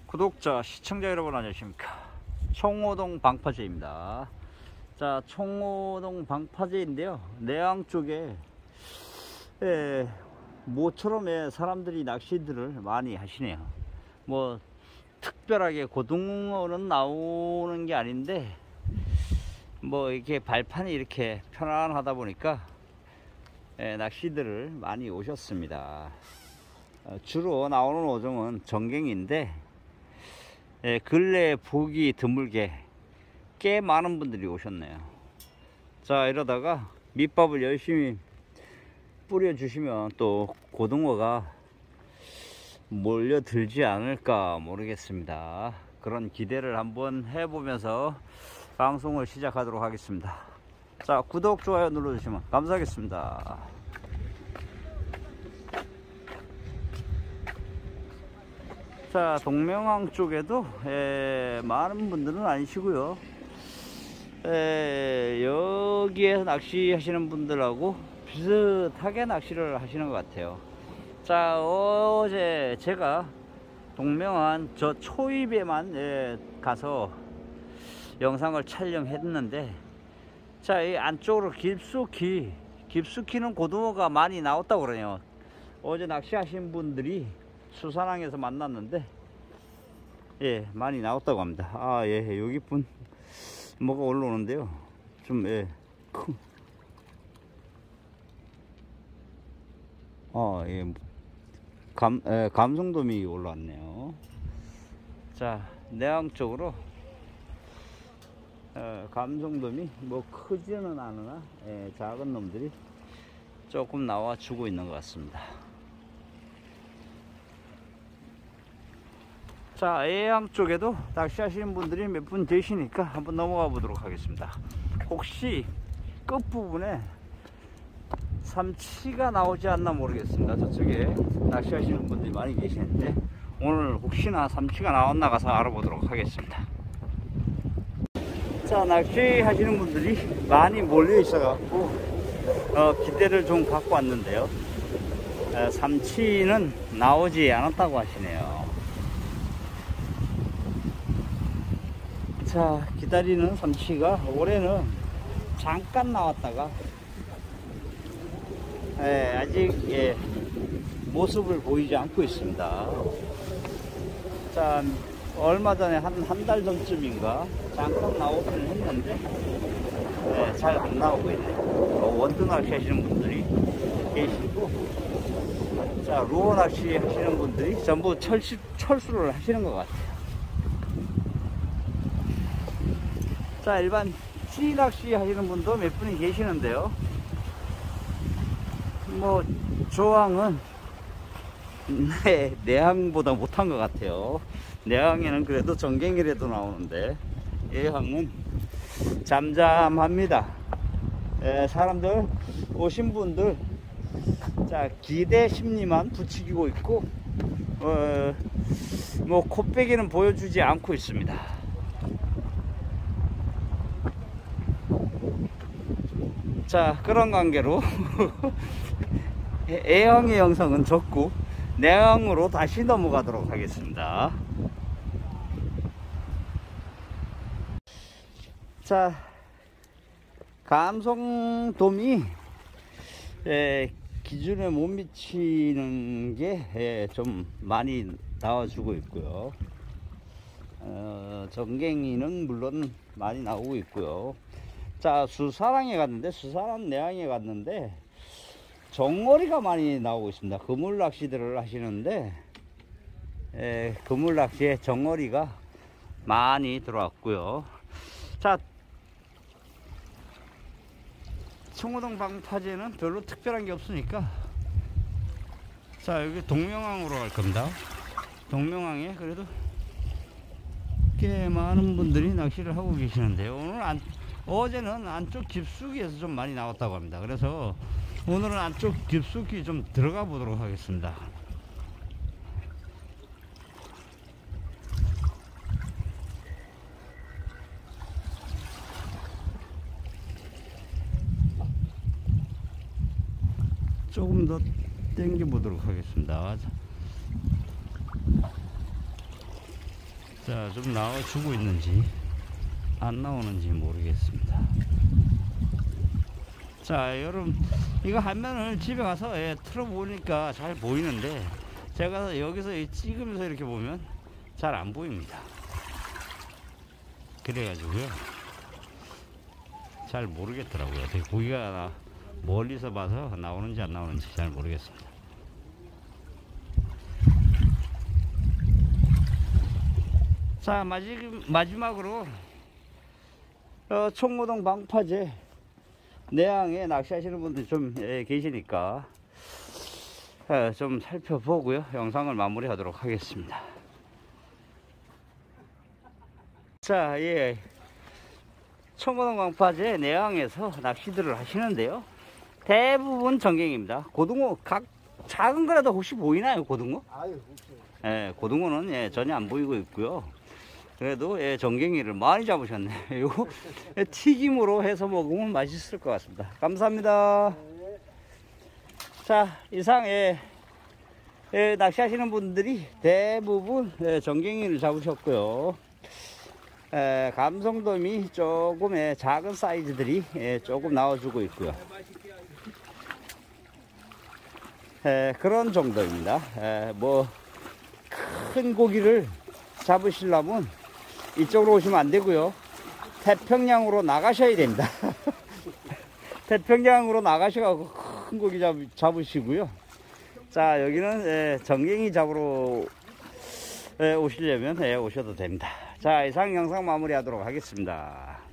구독자, 시청자 여러분 안녕하십니까. 청호동 방파제입니다. 자, 청호동 방파제인데요. 내양 쪽에 모처럼 사람들이 낚시들을 많이 하시네요. 뭐 특별하게 고등어는 나오는 게 아닌데 뭐 이렇게 발판이 이렇게 편안하다 보니까 낚시들을 많이 오셨습니다. 주로 나오는 어종은 정갱인데 근래 보기 드물게 꽤 많은 분들이 오셨네요. 자, 이러다가 밑밥을 열심히 뿌려주시면 또 고등어가 몰려들지 않을까 모르겠습니다. 그런 기대를 한번 해보면서 방송을 시작하도록 하겠습니다. 자, 구독, 좋아요 눌러주시면 감사하겠습니다. 자, 동명항 쪽에도 많은 분들은 아니시고요. 여기에 낚시하시는 분들하고 비슷하게 낚시를 하시는 것 같아요. 자, 어제 제가 동명항 저 초입에만 가서 영상을 촬영했는데, 자, 이 안쪽으로 깊숙이는 고등어가 많이 나왔다고 그러네요. 어제 낚시하신 분들이 수산항에서 만났는데 많이 나왔다고 합니다. 여기 분 뭐가 올라오는데요. 좀 감성돔이 올라왔네요. 자, 내항 쪽으로 감성돔이 뭐 크지는 않으나 작은 놈들이 조금 나와 주고 있는 것 같습니다. 자, 해양 쪽에도 낚시하시는 분들이 몇 분 계시니까 한번 넘어가 보도록 하겠습니다. 혹시 끝부분에 삼치가 나오지 않나 모르겠습니다. 저쪽에 낚시하시는 분들이 많이 계시는데 오늘 혹시나 삼치가 나왔나 가서 알아보도록 하겠습니다. 자, 낚시하시는 분들이 많이 몰려 있어 갖고 기대를 좀 갖고 왔는데요. 삼치는 나오지 않았다고 하시네요. 자, 기다리는 삼치가 올해는 잠깐 나왔다가 아직 모습을 보이지 않고 있습니다. 자, 얼마 전에 한 달 전쯤인가 잠깐 나오기는 했는데 잘 안 나오고 있네요. 원두 낚시 하시는 분들이 계시고, 자, 루어 낚시 하시는 분들이 전부 철수를 하시는 것 같아요. 자, 일반 찌낚시 하시는 분도 몇 분이 계시는데요. 뭐 조항은 내항보다 못한 것 같아요. 내항에는 그래도 정갱이라도 나오는데 예항은 잠잠합니다. 사람들 오신 분들, 자, 기대 심리만 부추기고 있고 뭐 코빼기는 보여주지 않고 있습니다. 자, 그런 관계로 A항의 영상은 적고 내항으로 다시 넘어가도록 하겠습니다. 자, 감성돔이 기준에 못 미치는 게 좀 많이 나와주고 있고요. 정갱이는 물론 많이 나오고 있고요. 자, 수산항에 갔는데, 수산항 내항에 갔는데 정어리가 많이 나오고 있습니다. 그물 낚시들을 하시는데 그물 낚시에 정어리가 많이 들어왔고요. 자, 청호동 방파제는 별로 특별한 게 없으니까, 자, 여기 동명항으로 갈 겁니다. 동명항에 그래도 꽤 많은 분들이 낚시를 하고 계시는데요. 어제는 안쪽 깊숙이에서 좀 많이 나왔다고 합니다. 그래서 오늘은 안쪽 깊숙이 좀 들어가 보도록 하겠습니다. 조금 더 당겨 보도록 하겠습니다. 자, 좀 나와주고 있는지 안 나오는지 모르겠습니다. 자, 여러분, 이거 화면을 집에 가서 틀어보니까 잘 보이는데, 제가 여기서 찍으면서 이렇게 보면 잘 안 보입니다. 그래가지고요, 잘 모르겠더라고요. 어떻게 고기가 멀리서 봐서 나오는지 안 나오는지 잘 모르겠습니다. 자, 마지막으로 총무동 방파제 내항에 낚시하시는 분들이 좀 계시니까 좀 살펴보고요, 영상을 마무리하도록 하겠습니다. 자, 총무동 방파제 내항에서 낚시들을 하시는데요, 대부분 정갱입니다. 고등어 작은 거라도 혹시 보이나요? 고등어? 아유, 고등어는 전혀 안 보이고 있고요. 그래도 정갱이를 많이 잡으셨네요. 이거 튀김으로 해서 먹으면 맛있을 것 같습니다. 감사합니다. 자, 이상 낚시하시는 분들이 대부분 정갱이를 잡으셨고요. 감성돔이 조금 작은 사이즈들이 조금 나와주고 있고요. 그런 정도입니다. 뭐 큰 고기를 잡으시려면 이쪽으로 오시면 안 되고요, 태평양으로 나가셔야 됩니다. 태평양으로 나가셔가지고 큰 고기 잡으시고요. 자, 여기는 정갱이 잡으러 오시려면 오셔도 됩니다. 자, 이상 영상 마무리하도록 하겠습니다.